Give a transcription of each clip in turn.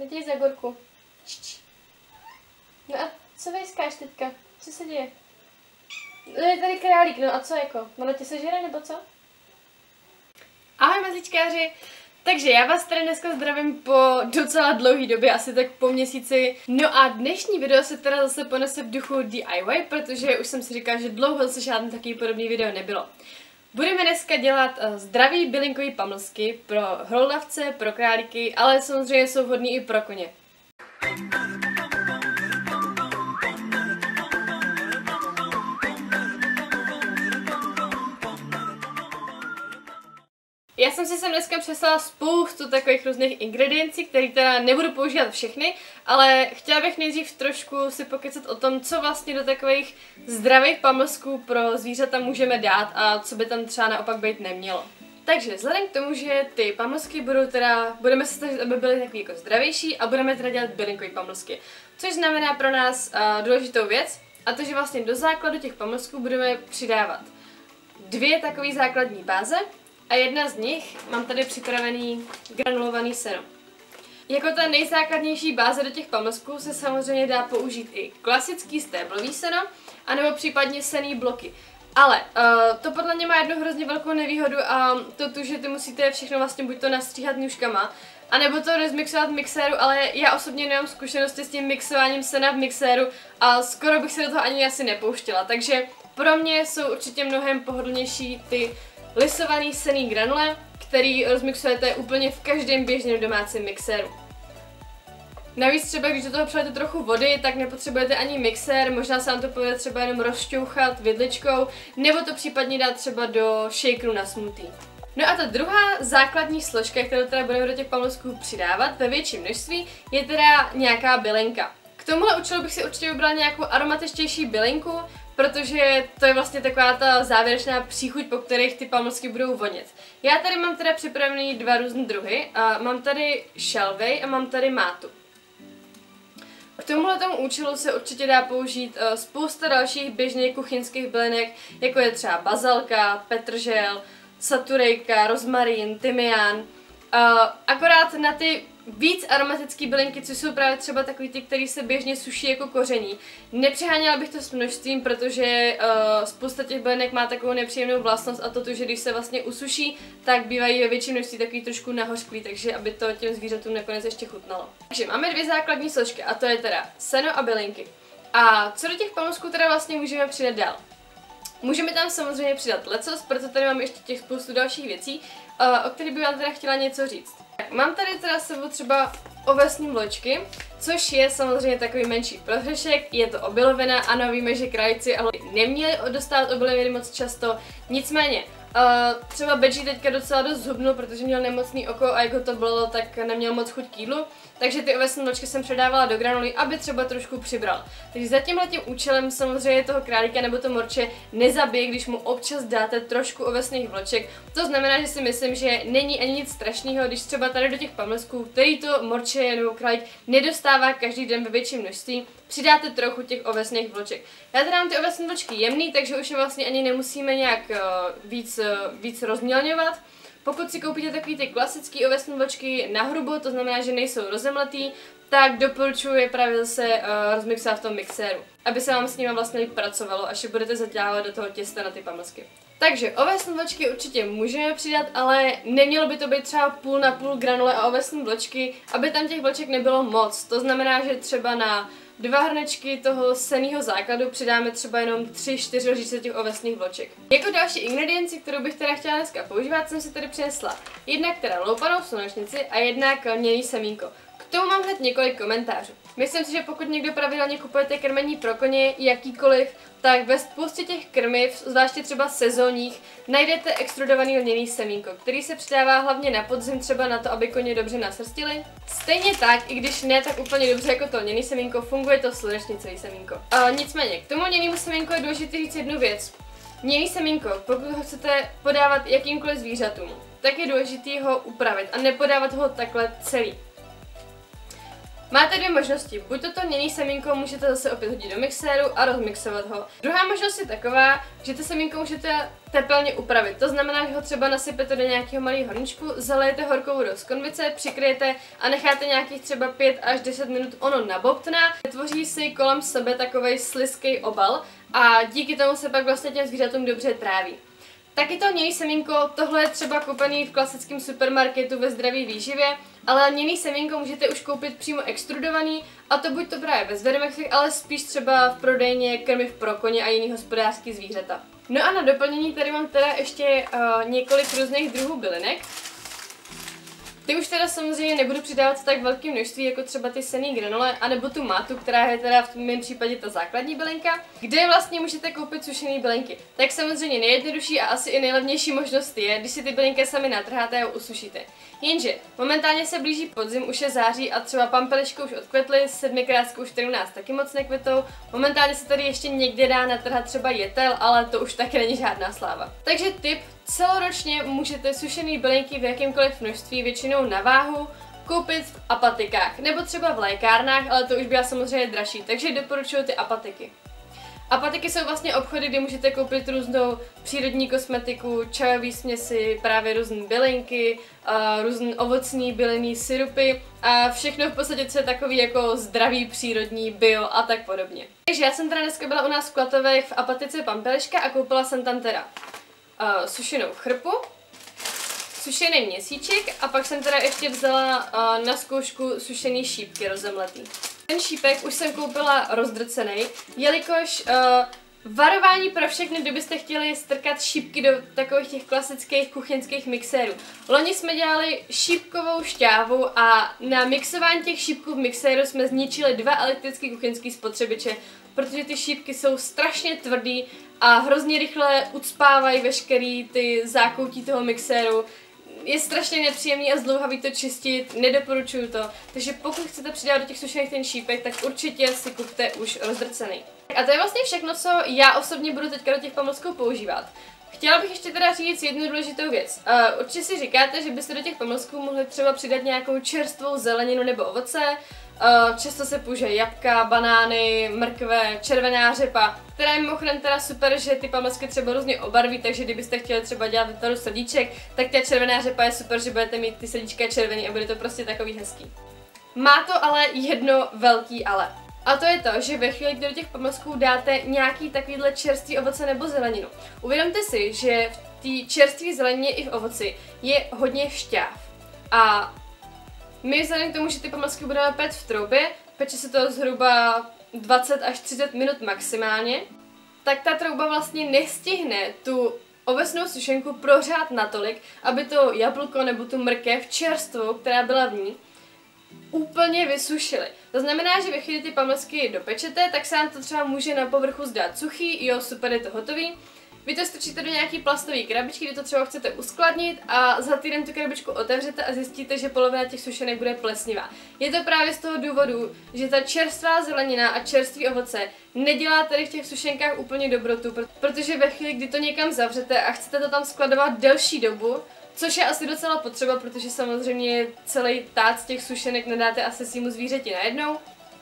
neděj za gorku. No a co vejskáš teďka? Co se děje? No je tady králík, no a co jako? Ono tě sežere nebo co? Ahoj mazlíčkáři! Takže já vás tady dneska zdravím po docela dlouhé době, asi tak po měsíci. No a dnešní video se teda zase ponese v duchu DIY, protože už jsem si říkala, že dlouho zase žádný takový podobný video nebylo. Budeme dneska dělat zdravý bylinkový pamlsky pro hroudavce, pro králíky, ale samozřejmě jsou vhodný i pro koně. Já jsem si sem dneska přeslala spoustu takových různých ingrediencí, které teda nebudu používat všechny, ale chtěla bych nejdřív trošku si pokecat o tom, co vlastně do takových zdravých pamlsků pro zvířata můžeme dát a co by tam třeba naopak být nemělo. Takže vzhledem k tomu, že ty pamlsky budeme se snažit, aby byly takový jako zdravější a budeme teda dělat bylinkový pamlsky. Což znamená pro nás důležitou věc, a to, že vlastně do základu těch pamlsků budeme přidávat 2 takové základní báze. A jedna z nich, mám tady připravený granulovaný seno. Jako ta nejzákladnější báze do těch pamlsků se samozřejmě dá použít i klasický stéblový seno, anebo případně senný bloky. Ale to podle mě má jednu hrozně velkou nevýhodu a to tu, že ty musíte všechno vlastně buď to nastříhat nůžkama, anebo to rozmixovat v mixéru, ale já osobně nemám zkušenosti s tím mixováním sena v mixéru a skoro bych se do toho ani asi nepouštěla. Takže pro mě jsou určitě mnohem pohodlnější ty lisovaný senný granule, který rozmixujete úplně v každém běžném domácím mixéru. Navíc třeba, když do toho přilejete trochu vody, tak nepotřebujete ani mixér, možná se vám to povede třeba jenom rozšťouchat vidličkou, nebo to případně dát třeba do shakeru na smoothie. No a ta druhá základní složka, kterou teda budeme do těch pamlsků přidávat ve větším množství, je teda nějaká bylinka. K tomuhle účelu bych si určitě vybrala nějakou aromatičtější bylinku, protože to je vlastně taková ta závěrečná příchuť, po kterých ty pamlsky budou vonět. Já tady mám teda připravený 2 různé druhy. Mám tady šalvej a mám tady mátu. K tomuhletomu účelu se určitě dá použít spousta dalších běžných kuchyňských bylinek, jako je třeba bazalka, petržel, saturejka, rozmarín, tymián. Akorát na ty víc aromatické bylinky, což jsou právě třeba takový ty, které se běžně suší jako koření. Nepřeháněla bych to s množstvím, protože spousta těch bylinek má takovou nepříjemnou vlastnost a to, že když se vlastně usuší, tak bývají ve větším množství takový trošku nahořklý, takže aby to těm zvířatům nakonec ještě chutnalo. Takže máme 2 základní složky a to je teda seno a bylinky. A co do těch pamlsků teda vlastně můžeme přidat dál? Můžeme tam samozřejmě přidat lecos, proto tady mám ještě těch spoustu dalších věcí, o kterých bych vám teda chtěla něco říct. Tak, mám tady teda s sebou třeba ovesní vločky, což je samozřejmě takový menší prohřešek, je to obilovina, ano, víme, že králíci a neměli dostávat obiloviny moc často, nicméně třeba Bedži teďka docela dost zhubnul, protože měl nemocný oko a jak ho to bylo, tak neměl moc chuť k jídlu, takže ty ovesní vločky jsem předávala do granulí, aby třeba trošku přibral. Takže za tímhletím účelem samozřejmě toho králíka nebo to morče nezabije, když mu občas dáte trošku ovesných vloček. To znamená, že si myslím, že není ani nic strašného, když třeba tady do těch pamlsků, který to morče nebo králík nedostává každý den ve větším množství, přidáte trochu těch ovesných vloček. Já teda mám ty ovesné vločky jemný, takže už je vlastně ani nemusíme nějak víc rozmělňovat. Pokud si koupíte takový ty klasický ovesné vločky na hrubo, to znamená, že nejsou rozemletý, tak doporučuji je právě zase rozmixovat v tom mixéru, aby se vám s nimi vlastně líp pracovalo, až je budete zadělávat do toho těsta na ty pamlsky. Takže ovesné vločky určitě můžeme přidat, ale nemělo by to být třeba půl na půl granule a ovesné vločky, aby tam těch vloček nebylo moc. To znamená, že třeba na 2 hrnečky toho senného základu přidáme třeba jenom 3-4 lžičky těch ovesných vloček. Jako další ingredienci, kterou bych teda chtěla dneska používat, jsem si tady přinesla jednak teda loupanou slunečnici a jednak lněný semínko. K tomu mám hned několik komentářů. Myslím si, že pokud někdo pravidelně kupujete krmení pro koně, jakýkoliv, tak ve spoustě těch krmiv, zvláště třeba sezónních, najdete extrudovaný lněný semínko, který se přidává hlavně na podzim, třeba na to, aby koně dobře nasrstili. Stejně tak, i když ne tak úplně dobře jako to lněný semínko, funguje to slunečnicový semínko. Nicméně, k tomu lněnému semínku je důležité říct jednu věc. Lněný semínko, pokud ho chcete podávat jakýmkoliv zvířatům, tak je důležité ho upravit a nepodávat ho takhle celý. Máte dvě možnosti, buď toto měnný semínko můžete zase opět hodit do mixéru a rozmixovat ho. Druhá možnost je taková, že to semínko můžete tepelně upravit, to znamená, že ho třeba nasypete do nějakého malého hrníčku, zalejete horkou vodou z konvice, přikryjete a necháte nějakých třeba 5 až 10 minut ono nabobtná. Vytvoří si kolem sebe takovej slizký obal a díky tomu se pak vlastně těm zvířatům dobře tráví. Taky to lněný semínko, tohle je třeba koupený v klasickém supermarketu ve zdraví výživě, ale lněný semínko můžete už koupit přímo extrudovaný, a to buď to právě ve Zvermexech, ale spíš třeba v prodejně krmiv pro koně a jiný hospodářský zvířata. No a na doplnění tady mám teda ještě několik různých druhů bylinek. Ty už teda samozřejmě nebudu přidávat tak velké množství, jako třeba ty senný granule, anebo tu mátu, která je teda v mém případě ta základní bylinka, kde vlastně můžete koupit sušené bylinky. Tak samozřejmě nejjednodušší a asi i nejlevnější možnost je, když si ty bylinky sami natrháte a usušíte. Jenže momentálně se blíží podzim, už je září a třeba pampelišky už odkvetly, sedmikrátky už tady u nás taky moc nekvetou. Momentálně se tady ještě někde dá natrhat třeba jetel, ale to už taky není žádná sláva. Takže tip, celoročně můžete sušené bylinky v jakémkoliv množství, většinou na váhu, koupit v apatikách nebo třeba v lékárnách, ale to už byla samozřejmě dražší, takže doporučuji ty apatiky. Apatiky jsou vlastně obchody, kde můžete koupit různou přírodní kosmetiku, čajové směsi, právě různé bylinky, různé ovocní bylinné syrupy a všechno v podstatě, co je takový jako zdravý, přírodní, bio a tak podobně. Takže já jsem teda dneska byla u nás v Klatovech v apatice Pampeliška a koupila jsem tam teda sušenou chrpu, sušený měsíček a pak jsem teda ještě vzala na zkoušku sušený šípky rozemletý. Ten šípek už jsem koupila rozdrcený, jelikož varování pro všechny, kdybyste chtěli strkat šípky do takových těch klasických kuchyňských mixérů. Loni jsme dělali šípkovou šťávu a na mixování těch šípků v mixéru jsme zničili 2 elektrické kuchyňské spotřebiče, protože ty šípky jsou strašně tvrdý a hrozně rychle ucpávají veškerý ty zákoutí toho mixéru. Je strašně nepříjemný a zdlouhavý to čistit, nedoporučuju to. Takže pokud chcete přidat do těch sušených ten šípek, tak určitě si kupte už rozdrcený. A to je vlastně všechno, co já osobně budu teďka do těch pamlsků používat. Chtěla bych ještě teda říct jednu důležitou věc. Určitě si říkáte, že byste do těch pamlsků mohli třeba přidat nějakou čerstvou zeleninu nebo ovoce. Často se používají jabka, banány, mrkve, červená řepa, která je mimochodem teda super, že ty pamlsky třeba různě obarví, takže kdybyste chtěli třeba dělat vytvaru srdíček, tak ta červená řepa je super, že budete mít ty srdíčka červený a bude to prostě takový hezký. Má to ale jedno velký ale. A to je to, že ve chvíli, kdy do těch pamlsků dáte nějaký takovýhle čerstvý ovoce nebo zeleninu, uvědomte si, že v té čerstvé zelenině i v ovoci je hodně šťáv. A my vzhledem k tomu, že ty pamlsky budeme péct v troubě, peče se to zhruba 20 až 30 minut maximálně, tak ta trouba vlastně nestihne tu ovesnou sušenku prohřát natolik, aby to jablko nebo tu mrkev čerstvou, která byla v ní, úplně vysušily. To znamená, že ve chvíli ty pamlsky dopečete, tak se vám to třeba může na povrchu zdát suchý, jo, super, je to hotový. Vy to strčíte do nějaký plastové krabičky, kde to třeba chcete uskladnit a za týden tu krabičku otevřete a zjistíte, že polovina těch sušenek bude plesnivá. Je to právě z toho důvodu, že ta čerstvá zelenina a čerstvý ovoce nedělá tady v těch sušenkách úplně dobrotu, protože ve chvíli, kdy to někam zavřete a chcete to tam skladovat delší dobu, což je asi docela potřeba, protože samozřejmě celý tác těch sušenek nedáte asi svýmu zvířeti najednou,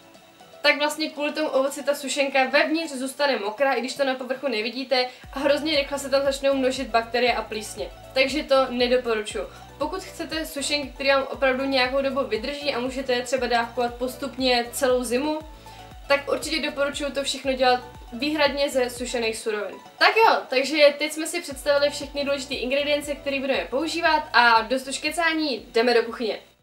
tak vlastně kvůli tomu ovoci ta sušenka vevnitř zůstane mokrá, i když to na povrchu nevidíte, a hrozně rychle se tam začnou množit bakterie a plísně. Takže to nedoporučuji. Pokud chcete sušenky, které vám opravdu nějakou dobu vydrží a můžete je třeba dávkovat postupně celou zimu, tak určitě doporučuji to všechno dělat výhradně ze sušených surovin. Tak jo, takže teď jsme si představili všechny důležité ingredience, které budeme používat, a dost už kecání, jdeme do kuchyně.